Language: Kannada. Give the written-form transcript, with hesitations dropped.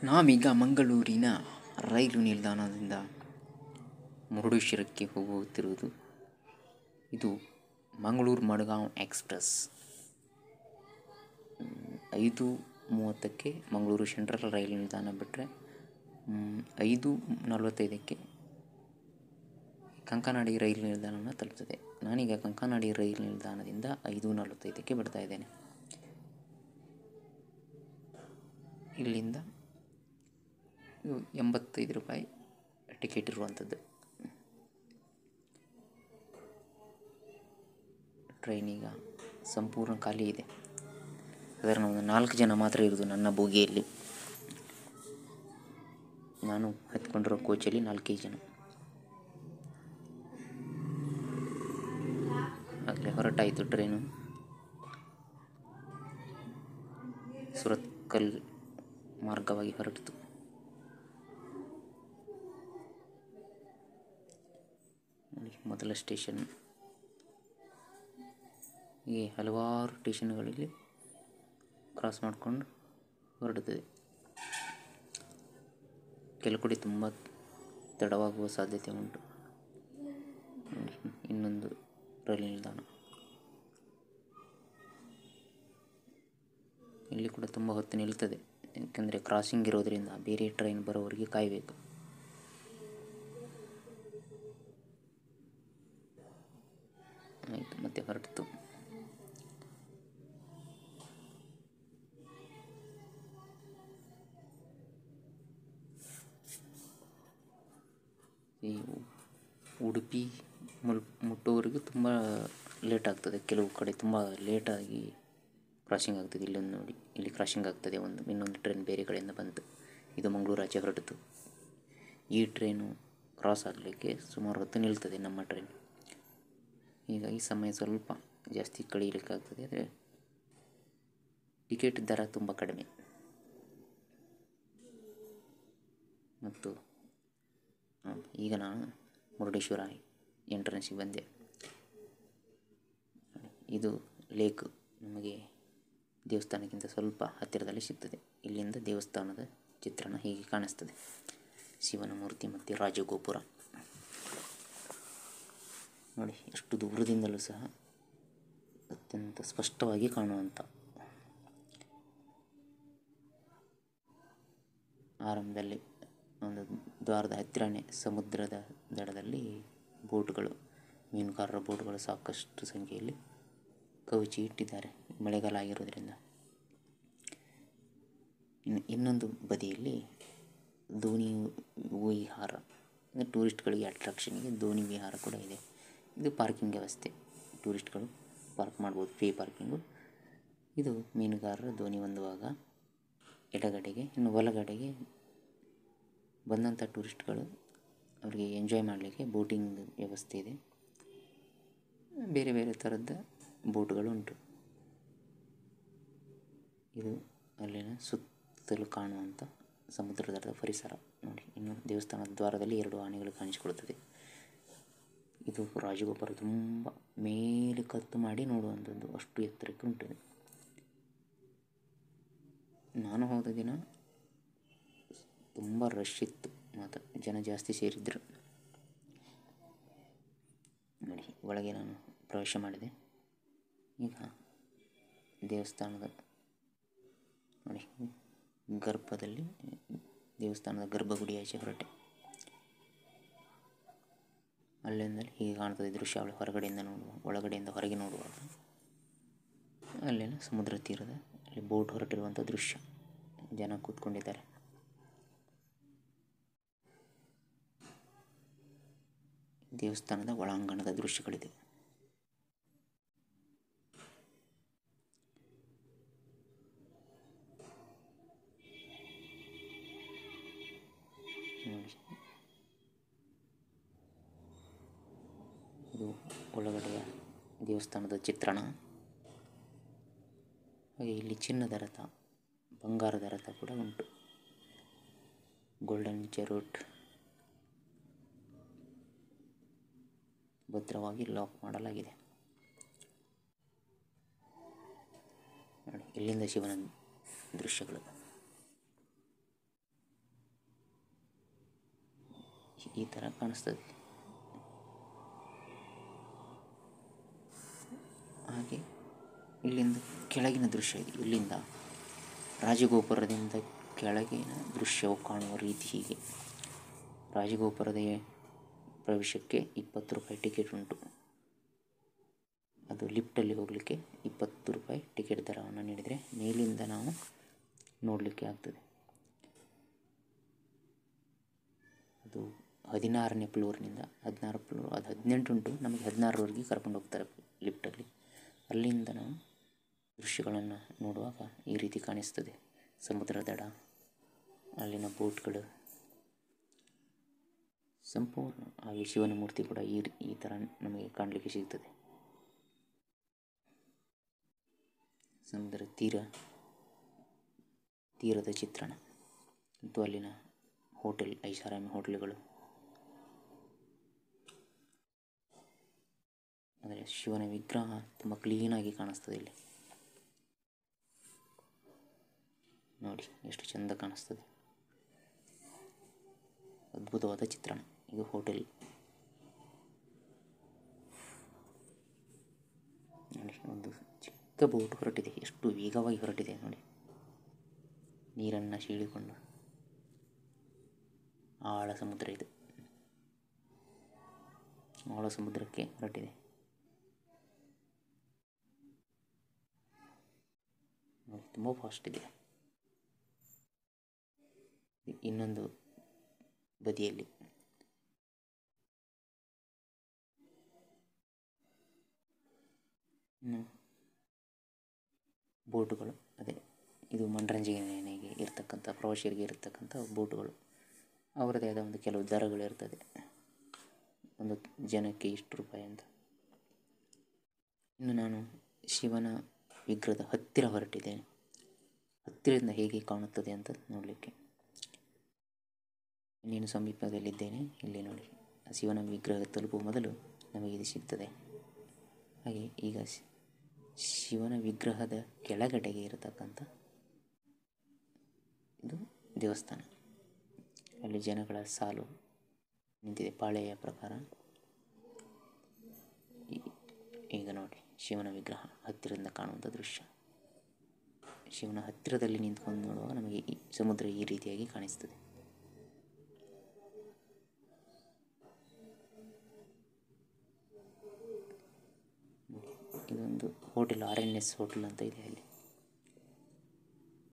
ನಾವೀಗ ಮಂಗಳೂರಿನ ರೈಲು ನಿಲ್ದಾಣದಿಂದ ಮುರುಡೇಶ್ವರಕ್ಕೆ ಹೋಗುತ್ತಿರುವುದು. ಇದು ಮಂಗಳೂರು ಮಡ್ಗಾಂವ್ ಎಕ್ಸ್ಪ್ರೆಸ್. 5:30ಕ್ಕೆ ಮಂಗಳೂರು ಸೆಂಟ್ರಲ್ ರೈಲು ನಿಲ್ದಾಣ ಬಿಟ್ಟರೆ 5:45ಕ್ಕೆ ಕಂಕನಾಡಿ ರೈಲು ನಿಲ್ದಾಣವನ್ನು ತಲುಪ್ತದೆ. ನಾನೀಗ ಕಂಕನಾಡಿ ರೈಲು ನಿಲ್ದಾಣದಿಂದ 5:45ಕ್ಕೆ ಬಿಡ್ತಾ ಇದ್ದೇನೆ. ಇಲ್ಲಿಂದ 85 ರೂಪಾಯಿ ಟಿಕೆಟ್ ಇರುವಂಥದ್ದು. ಟ್ರೈನೀಗ ಸಂಪೂರ್ಣ ಖಾಲಿ ಇದೆ. ಸಾಧಾರಣ ಒಂದು 4 ಜನ ಮಾತ್ರ ಇರೋದು ನನ್ನ ಬೋಗಿಯಲ್ಲಿ. ನಾನು ಹತ್ಕೊಂಡಿರೋ ಕೋಚಲ್ಲಿ 4 ಜನ. ಆಗಲೇ ಹೊರಟಾಯಿತು ಟ್ರೈನು. ಸುರತ್ಕಲ್ ಮಾರ್ಗವಾಗಿ ಹೊರಟಿತು. ಮೊದಲ ಸ್ಟೇಷನ್. ಹೀಗೆ ಹಲವಾರು ಸ್ಟೇಷನ್ಗಳಲ್ಲಿ ಕ್ರಾಸ್ ಮಾಡಿಕೊಂಡು ಹೊರಡುತ್ತದೆ. ಕೆಲವು ಕಡೆ ತುಂಬ ತಡವಾಗುವ ಸಾಧ್ಯತೆ ಉಂಟು. ಇನ್ನೊಂದು ರೈಲು ನಿಲ್ದಾಣ. ಇಲ್ಲಿ ಕೂಡ ತುಂಬ ಹೊತ್ತು ನಿಲ್ತದೆ, ಯಾಕೆಂದರೆ ಕ್ರಾಸಿಂಗ್ ಇರೋದರಿಂದ ಬೇರೆ ಟ್ರೈನ್ ಬರೋವರೆಗೆ ಕಾಯಬೇಕು. ಆಯಿತು, ಮತ್ತೆ ಹೊರಟಿತು. ಈ ಉಡುಪಿ ಮುಟ್ಟೋವರೆಗೂ ತುಂಬ ಲೇಟ್ ಆಗ್ತದೆ. ಕೆಲವು ಕಡೆ ತುಂಬ ಲೇಟಾಗಿ ಕ್ರಾಸಿಂಗ್ ಆಗ್ತದೆ. ಇಲ್ಲೊಂದು ನೋಡಿ, ಇಲ್ಲಿ ಕ್ರಾಸಿಂಗ್ ಆಗ್ತದೆ. ಇನ್ನೊಂದು ಟ್ರೈನ್ ಬೇರೆ ಕಡೆಯಿಂದ ಬಂತು. ಇದು ಮಂಗಳೂರು ಆಚೆ ಹೊರಟಿತು. ಈ ಟ್ರೈನು ಕ್ರಾಸ್ ಆಗಲಿಕ್ಕೆ ಸುಮಾರು ಹೊತ್ತು ನಿಲ್ತದೆ ನಮ್ಮ ಟ್ರೈನ್. ಹೀಗಾಗಿ ಸಮಯ ಸ್ವಲ್ಪ ಜಾಸ್ತಿ ಕಳೀಲಿಕ್ಕಾಗ್ತದೆ. ಆದರೆ ಟಿಕೆಟ್ ದರ ತುಂಬ ಕಡಿಮೆ. ಮತ್ತು ಈಗ ನಾನು ಮುರುಡೇಶ್ವರ ಎಂಟ್ರೆನ್ಸಿಗೆ ಬಂದೆ. ಇದು ಲೇಕ್ ನಮಗೆ ದೇವಸ್ಥಾನಕ್ಕಿಂತ ಸ್ವಲ್ಪ ಹತ್ತಿರದಲ್ಲಿ ಸಿಗ್ತದೆ. ಇಲ್ಲಿಂದ ದೇವಸ್ಥಾನದ ಚಿತ್ರಣ ಹೀಗೆ ಕಾಣಿಸ್ತದೆ. ಶಿವನ ಮೂರ್ತಿ ಮತ್ತು ರಾಜಗೋಪುರ ನೋಡಿ, ಎಷ್ಟು ದೂರದಿಂದಲೂ ಸಹ ಅತ್ಯಂತ ಸ್ಪಷ್ಟವಾಗಿ ಕಾಣುವಂಥ. ಆರಂಭದಲ್ಲಿ ಒಂದು ದ್ವಾರದ ಹತ್ತಿರನೇ ಸಮುದ್ರದ ದಡದಲ್ಲಿ ಬೋಟ್ಗಳು, ಮೀನುಗಾರರ ಬೋಟ್ಗಳು ಸಾಕಷ್ಟು ಸಂಖ್ಯೆಯಲ್ಲಿ ಕವುಚಿ ಇಟ್ಟಿದ್ದಾರೆ, ಮಳೆಗಾಲ ಆಗಿರೋದ್ರಿಂದ. ಇನ್ನೊಂದು ಬದಿಯಲ್ಲಿ ದೋಣಿ ವಿಹಾರ, ಟೂರಿಸ್ಟ್ಗಳಿಗೆ ಅಟ್ರಾಕ್ಷನ್ಗೆ ದೋಣಿ ವಿಹಾರ ಕೂಡ ಇದೆ. ಇದು ಪಾರ್ಕಿಂಗ್ ವ್ಯವಸ್ಥೆ. ಟೂರಿಸ್ಟ್ಗಳು ಪಾರ್ಕ್ ಮಾಡ್ಬೋದು, ಫ್ರೀ ಪಾರ್ಕಿಂಗು. ಇದು ಮೀನುಗಾರರ ದೋಣಿ ಹೊಂದುವಾಗ ಎಡಗಡೆಗೆ, ಇನ್ನು ಬಲಗಡೆಗೆ ಬಂದಂಥ ಟೂರಿಸ್ಟ್ಗಳು ಅವರಿಗೆ ಎಂಜಾಯ್ ಮಾಡಲಿಕ್ಕೆ ಬೋಟಿಂಗ್ ವ್ಯವಸ್ಥೆ ಇದೆ. ಬೇರೆ ಬೇರೆ ಥರದ ಬೋಟ್ಗಳು ಉಂಟು. ಇದು ಅಲ್ಲಿನ ಸುತ್ತಲೂ ಕಾಣುವಂಥ ಸಮುದ್ರ ದಡದ ಪರಿಸರ ನೋಡಿ. ಇನ್ನು ದೇವಸ್ಥಾನದ ದ್ವಾರದಲ್ಲಿ 2 ಆನೆಗಳು ಕಾಣಿಸಿಕೊಳ್ಳುತ್ತದೆ. ಇದು ರಾಜಗೋಪುರ ತುಂಬ ಮೇಲೆ ಕತ್ತು ಮಾಡಿ ನೋಡುವಂಥದ್ದು, ಅಷ್ಟು ಎತ್ತರಕ್ಕೆ ಉಂಟು. ನಾನು ಹೋದ ದಿನ ತುಂಬ ರಶ್ ಇತ್ತು, ಮತ್ತು ಜನ ಜಾಸ್ತಿ ಸೇರಿದ್ರು ನೋಡಿ. ಒಳಗೆ ನಾನು ಪ್ರವೇಶ ಮಾಡಿದೆ. ಈಗ ದೇವಸ್ಥಾನದ ನೋಡಿ, ಗರ್ಭದಲ್ಲಿ ದೇವಸ್ಥಾನದ ಗರ್ಭಗುಡಿ ಆಚೆ ಹೊರಟೆ. ಅಲ್ಲಿಂದಲೇ ಹೀಗೆ ಕಾಣ್ತದೆ ದೃಶ್ಯ. ಹೊರಗಡೆಯಿಂದ ಒಳಗಡೆಯಿಂದ ಹೊರಗೆ ನೋಡುವಾಗ ಅಲ್ಲಿನ ಸಮುದ್ರ ತೀರದ ಅಲ್ಲಿ ಬೋಟ್ ಹೊರಟಿರುವಂಥ ದೃಶ್ಯ, ಜನ ಕೂತ್ಕೊಂಡಿದ್ದಾರೆ. ದೇವಸ್ಥಾನದ ಒಳಾಂಗಣದ ದೃಶ್ಯಗಳಿದೆ. ಇದು ಒಳಗಡೆಯ ದೇವಸ್ಥಾನದ ಚಿತ್ರಣ. ಹಾಗೆ ಇಲ್ಲಿ ಚಿನ್ನದ ರಥ, ಬಂಗಾರದ ರಥ ಕೂಡ ಉಂಟು. ಗೋಲ್ಡನ್ ಚೆರೋಟ್ ಭದ್ರವಾಗಿ ಲಾಕ್ ಮಾಡಲಾಗಿದೆ. ನೋಡಿ, ಇಲ್ಲಿಂದ ಶಿವನ ದೃಶ್ಯಗಳು. ಈ ಥರ ಕಾಣಿಸ್ತದೆ. ಹಾಗೆ ಇಲ್ಲಿಂದ ಕೆಳಗಿನ ದೃಶ್ಯ ಇದೆ. ಇಲ್ಲಿಂದ ರಾಜಗೋಪುರದಿಂದ ಕೆಳಗಿನ ದೃಶ್ಯವು ಕಾಣುವ ರೀತಿ ಹೀಗೆ. ರಾಜಗೋಪುರದ ಪ್ರವೇಶಕ್ಕೆ 20 ರೂಪಾಯಿ ಟಿಕೆಟ್ ಉಂಟು. ಅದು ಲಿಫ್ಟಲ್ಲಿ ಹೋಗಲಿಕ್ಕೆ 20 ರೂಪಾಯಿ ಟಿಕೆಟ್ ದರವನ್ನು ನೀಡಿದರೆ ಮೇಲಿಂದ ನಾವು ನೋಡಲಿಕ್ಕೆ ಆಗ್ತದೆ. ಅದು 16ನೇ ಫ್ಲೋರ್ನಿಂದ 16 ಫ್ಲೋರ್, ಅದು 18 ಉಂಟು, ನಮಗೆ 16ರವರೆಗೆ ಕರ್ಕೊಂಡು ಹೋಗ್ತಾರೆ ಲಿಫ್ಟಲ್ಲಿ. ಅಲ್ಲಿಂದ ನಾವು ದೃಶ್ಯಗಳನ್ನು ನೋಡುವಾಗ ಈ ರೀತಿ ಕಾಣಿಸ್ತದೆ. ಸಮುದ್ರ ದಡ, ಅಲ್ಲಿನ ಬೋಟ್ಗಳು, ಸಂಪೂರ್ಣ ಹಾಗೆ ಶಿವನ ಮೂರ್ತಿ ಕೂಡ ಈ ಥರ ನಮಗೆ ಕಾಣಲಿಕ್ಕೆ ಸಿಗ್ತದೆ. ಸಮುದ್ರ ತೀರದ ಚಿತ್ರಣ ಮತ್ತು ಅಲ್ಲಿನ ಹೋಟೆಲ್, ಐಷಾರಾಮಿ ಹೋಟೆಲ್ಗಳು. ಅಂದರೆ ಶಿವನ ವಿಗ್ರಹ ತುಂಬ ಕ್ಲೀನಾಗಿ ಕಾಣಿಸ್ತದೆ. ಇಲ್ಲಿ ನೋಡಿ ಎಷ್ಟು ಚೆಂದ ಕಾಣಿಸ್ತದೆ. ಅದ್ಭುತವಾದ ಚಿತ್ರಣ. ಇದು ಹೋಟೆಲ್. ನೋಡಿ, ಒಂದು ಚಿಕ್ಕ ಬೋಟ್ ಹೊರಟಿದೆ. ಎಷ್ಟು ವೇಗವಾಗಿ ಹೊರಟಿದೆ ನೋಡಿ. ನೀರನ್ನು ಸೀಳಿಕೊಂಡು ಆಳ ಸಮುದ್ರ ಇದು. ಆಳ ಸಮುದ್ರಕ್ಕೆ ಹೊರಟಿದೆ. ತುಂಬ ಫಾಸ್ಟ್ ಇದೆ. ಇನ್ನೊಂದು ಬದಿಯಲ್ಲಿ ಬೋಟುಗಳು. ಅದೇ ಇದು ಮನರಂಜನೆಗೆ ಇರ್ತಕ್ಕಂಥ, ಪ್ರವಾಸಿಗರಿಗೆ ಇರತಕ್ಕಂಥ ಬೋಟುಗಳು. ಅವರದೇ ಆದ ಒಂದು ಕೆಲವು ದರಗಳಿರ್ತದೆ. ಒಂದು ಜನಕ್ಕೆ ಇಷ್ಟು ರೂಪಾಯಿ ಅಂತ. ಇನ್ನು ನಾನು ಶಿವನ ವಿಗ್ರಹದ ಹತ್ತಿರ ಹೊರಟಿದ್ದೇನೆ. ಹತ್ತಿರದಿಂದ ಹೇಗೆ ಕಾಣುತ್ತದೆ ಅಂತ ನೋಡಲಿಕ್ಕೆ ಇನ್ನೇನು ಸಮೀಪದಲ್ಲಿದ್ದೇನೆ. ಇಲ್ಲಿ ನೋಡಿ, ಶಿವನ ವಿಗ್ರಹ ತಲುಪುವ ಮೊದಲು ನಮಗೆ ಇದು ಸಿಗ್ತದೆ. ಹಾಗೆ ಈಗ ಶಿವನ ವಿಗ್ರಹದ ಕೆಳಗಡೆಗೆ ಇರತಕ್ಕಂಥ ಇದು ದೇವಸ್ಥಾನ. ಅಲ್ಲಿ ಜನಗಳ ಸಾಲು ನಿಂತಿದೆ ಪಾಳೆಯ ಪ್ರಕಾರ. ಈಗ ನೋಡಿ, ಶಿವನ ವಿಗ್ರಹ ಹತ್ತಿರದಿಂದ ಕಾಣುವಂಥ ದೃಶ್ಯ. ಶಿವನ ಹತ್ತಿರದಲ್ಲಿ ನಿಂತ್ಕೊಂಡು ನೋಡುವಾಗ ನಮಗೆ ಈ ಸಮುದ್ರ ಈ ರೀತಿಯಾಗಿ ಕಾಣಿಸ್ತದೆ. ಇದೊಂದು ಹೋಟೆಲ್, RNS ಹೋಟೆಲ್ ಅಂತ ಇದೆ ಅಲ್ಲಿ.